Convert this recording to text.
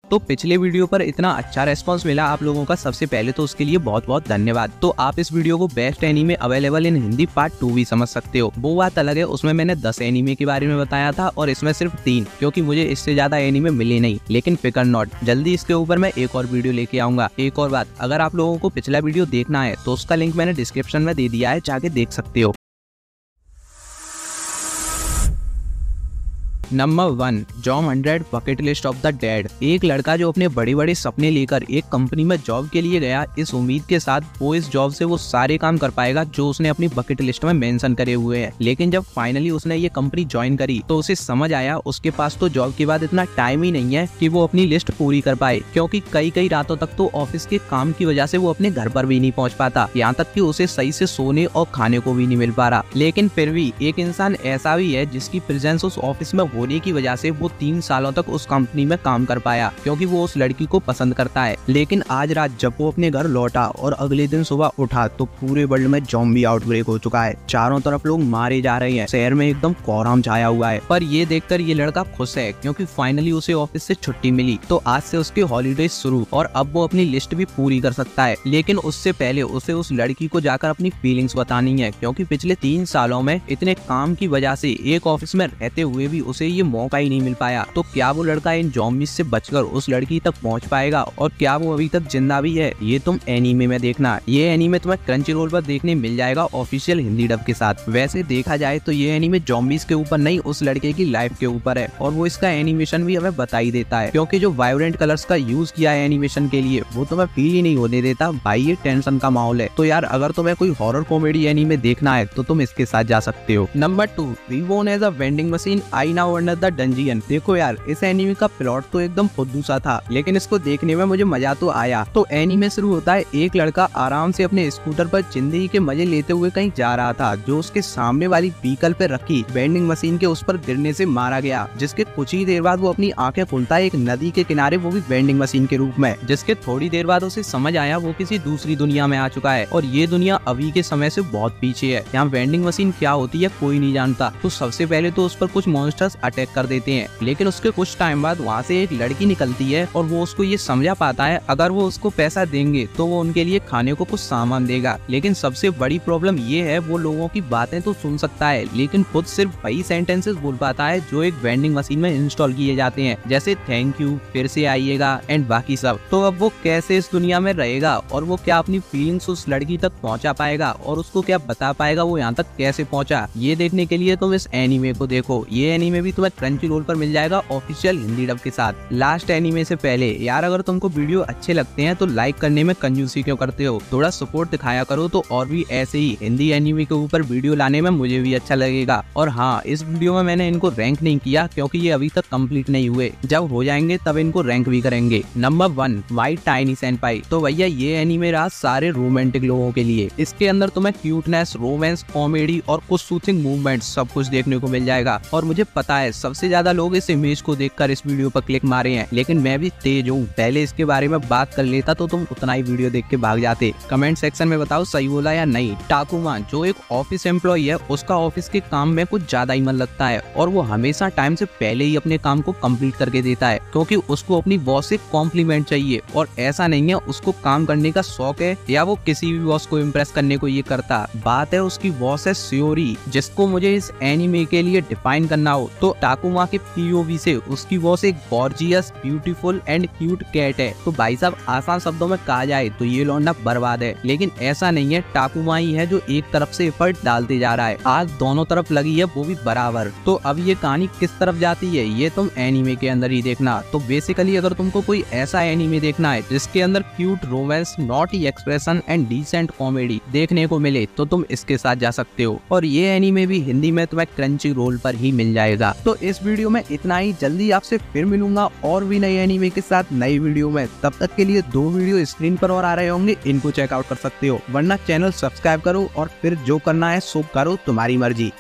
तो पिछले वीडियो पर इतना अच्छा रेस्पॉन्स मिला आप लोगों का, सबसे पहले तो उसके लिए बहुत बहुत धन्यवाद। तो आप इस वीडियो को best anime available in Hindi part 2 भी समझ सकते हो। वो बात अलग है, उसमें मैंने 10 एनीमे के बारे में बताया था और इसमें सिर्फ 3, क्योंकि मुझे इससे ज्यादा एनीमे मिले नहीं। लेकिन फिकर नॉट, जल्दी इसके ऊपर मैं एक और वीडियो लेके आऊंगा। एक और बात, अगर आप लोगों को पिछला वीडियो देखना है तो उसका लिंक मैंने डिस्क्रिप्शन में दे दिया है, जाके देख सकते हो। Number 1, Zom 100 bucket list of the dead. एक लड़का जो अपने बड़े बड़े सपने लेकर एक कंपनी में जॉब के लिए गया, इस उम्मीद के साथ वो इस जॉब से वो सारे काम कर पाएगा जो उसने अपनी बकेट लिस्ट में मेंशन करे हुए हैं। लेकिन जब फाइनली उसने ये कंपनी ज्वाइन करी तो उसे समझ आया उसके पास तो जॉब के बाद इतना टाइम ही नहीं है कि वो अपनी लिस्ट पूरी कर पाए, क्योंकि कई रातों तक तो ऑफिस के काम की वजह से वो अपने घर पर भी नहीं पहुंच पाता, यहाँ तक कि उसे सही से सोने और खाने को भी नहीं मिल पा रहा। लेकिन फिर भी एक इंसान ऐसा भी है जिसकी प्रेजेंस उस ऑफिस में होने की वजह से वो 3 सालों तक उस कंपनी में काम कर पाया, क्योंकि वो उस लड़की को पसंद करता है। लेकिन आज रात जब वो अपने घर लौटा और अगले दिन सुबह उठा तो पूरे वर्ल्ड में ज़ॉम्बी आउटब्रेक हो चुका है। चारों तरफ लोग मारे जा रहे हैं, शहर में एकदम कोहराम छाया हुआ है। पर ये देखकर ये लड़का खुश है, क्योंकि फाइनली उसे ऑफिस से छुट्टी मिली। तो आज से उसके हॉलीडे शुरू और अब वो अपनी लिस्ट भी पूरी कर सकता है। लेकिन उससे पहले उसे उस लड़की को जाकर अपनी फीलिंग्स बतानी है, क्योंकि पिछले 3 सालों में इतने काम की वजह से एक ऑफिस में रहते हुए भी उसे ये मौका ही नहीं मिल पाया। तो क्या वो लड़का इन ज़ॉम्बीज़ से बचकर उस लड़की तक पहुंच पाएगा, और क्या वो अभी तक जिंदा भी है, ये तुम एनीमे में देखना। ये एनीमे तुम्हें क्रंचीरोल पर देखने मिल जाएगा ऑफिशियल हिंदी डब के साथ। वैसे देखा जाए तो ये एनीमे ज़ॉम्बीज़ के ऊपर नहीं, उस लड़के की लाइफ के ऊपर है, और वो इसका एनिमेशन भी हमें बता ही देता है, क्योंकि जो वाइब्रेंट कलर्स का यूज किया है एनिमेशन के लिए वो तुम्हें फील ही नहीं होने देता भाई, ये टेंशन का माहौल है। तो यार अगर तुम्हें कोई हॉरर कॉमेडी एनीमे देखना है तो तुम इसके साथ जा सकते हो। Number 2, reborn as a vending machine, I now under the dungeon. देखो यार, इस एनीमे का प्लॉट तो एकदम फुद्दू सा था, लेकिन इसको देखने में मुझे मजा तो आया। तो एनीमे शुरू होता है, एक लड़का आराम से अपने स्कूटर पर जिंदगी के मजे लेते हुए कहीं जा रहा था, जो उसके सामने वाली व्हीकल पे रखी वेंडिंग मशीन के उस पर गिरने से मारा गया। जिसके कुछ ही देर बाद वो अपनी आंखें खोलता है एक नदी के किनारे, वो भी वेंडिंग मशीन के रूप में। जिसके थोड़ी देर बाद उसे समझ आया वो किसी दूसरी दुनिया में आ चुका है, और ये दुनिया अभी के समय से बहुत पीछे है। यहाँ वेंडिंग मशीन क्या होती है कोई नहीं जानता। तो सबसे पहले तो उस पर कुछ मॉन्स्टर्स अटैक कर देते हैं, लेकिन उसके कुछ टाइम बाद वहाँ से एक लड़की निकलती है और वो उसको ये समझा पाता है अगर वो उसको पैसा देंगे तो वो उनके लिए खाने को कुछ सामान देगा। लेकिन सबसे बड़ी प्रॉब्लम ये है वो लोगों की बातें तो सुन सकता है, लेकिन खुद सिर्फ वही सेंटेंसेस बोल पाता है जो एक वेंडिंग मशीन में इंस्टॉल किए जाते हैं, जैसे थैंक यू, फिर से आइएगा एंड बाकी सब। तो अब वो कैसे इस दुनिया में रहेगा, और वो क्या अपनी फीलिंग्स उस लड़की तक पहुँचा पाएगा, और उसको क्या बता पाएगा वो यहाँ तक कैसे पहुँचा। ये देखने के लिए तुम इस एनीमे को देखो। ये एनीमे भी तुम्हें क्रंचीरोल पर मिल जाएगा ऑफिशियल हिंदी डब के साथ। लास्ट एनीमे से पहले यार, अगर तुमको वीडियो अच्छे लगते हैं तो लाइक करने में कंजूसी क्यों करते हो, थोड़ा सपोर्ट दिखाया करो, तो और भी ऐसे ही हिंदी एनीमे के ऊपर वीडियो लाने में मुझे भी अच्छा लगेगा। और हाँ, इस वीडियो में मैंने इनको रैंक नहीं किया, क्योंकि ये अभी तक कंप्लीट नहीं हुए, जब हो जाएंगे तब इनको रैंक भी करेंगे। नंबर 1, व्हाइट टाइनी सेनपाई। तो भैया ये एनीमे रहा सारे रोमांटिक लोगों के लिए। इसके अंदर तुम्हें क्यूटनेस, रोमांस, कॉमेडी और कुछ सूथिंग मूवमेंट सब कुछ देखने को मिल जाएगा। और मुझे पता है सबसे ज्यादा लोग इस इमेज को देखकर इस वीडियो पर क्लिक मारे हैं, लेकिन मैं भी तेज हूँ, पहले इसके बारे में बात कर लेता तो तुम उतना ही वीडियो देख के भाग जाते। कमेंट सेक्शन में बताओ सही बोला या नहीं। टाकुमा जो एक ऑफिस एम्प्लॉय है, उसका ऑफिस के काम में कुछ ज्यादा ही मन लगता है, और वो हमेशा टाइम से पहले ही अपने काम को कंप्लीट करके देता है, क्योंकि उसको अपनी बॉस से कॉम्प्लीमेंट चाहिए। और ऐसा नहीं है उसको काम करने का शौक है या वो किसी भी बॉस को इम्प्रेस करने को ये करता। बात है उसकी बॉस है शियोरी, जिसको मुझे इस एनीमे के लिए डिफाइन करना हो तो टाकुमा के पीओवी से उसकी बॉस एक gorgeous, beautiful and cute cat है। तो भाई साहब आसान शब्दों में कहा जाए तो ये लौंडा बर्बाद है। लेकिन ऐसा नहीं है, टाकुमा ही है जो एक तरफ से एफर्ट डालते जा रहा है, आग दोनों तरफ लगी है, वो भी बराबर। तो अब ये कहानी किस तरफ जाती है ये तुम एनीमे के अंदर ही देखना। तो बेसिकली अगर तुमको कोई ऐसा एनीमे देखना है जिसके अंदर cute romance, naughty expression and decent comedy देखने को मिले तो तुम इसके साथ जा सकते हो। और ये एनीमे भी हिंदी में तुम्हें क्रंचीरोल पर ही मिल जाएगा। तो इस वीडियो में इतना ही, जल्दी आपसे फिर मिलूंगा और भी नए एनीमे के साथ नई वीडियो में। तब तक के लिए 2 वीडियो स्क्रीन पर और आ रहे होंगे, इनको चेकआउट कर सकते हो, वरना चैनल सब्सक्राइब करो और फिर जो करना है सो करो, तुम्हारी मर्जी।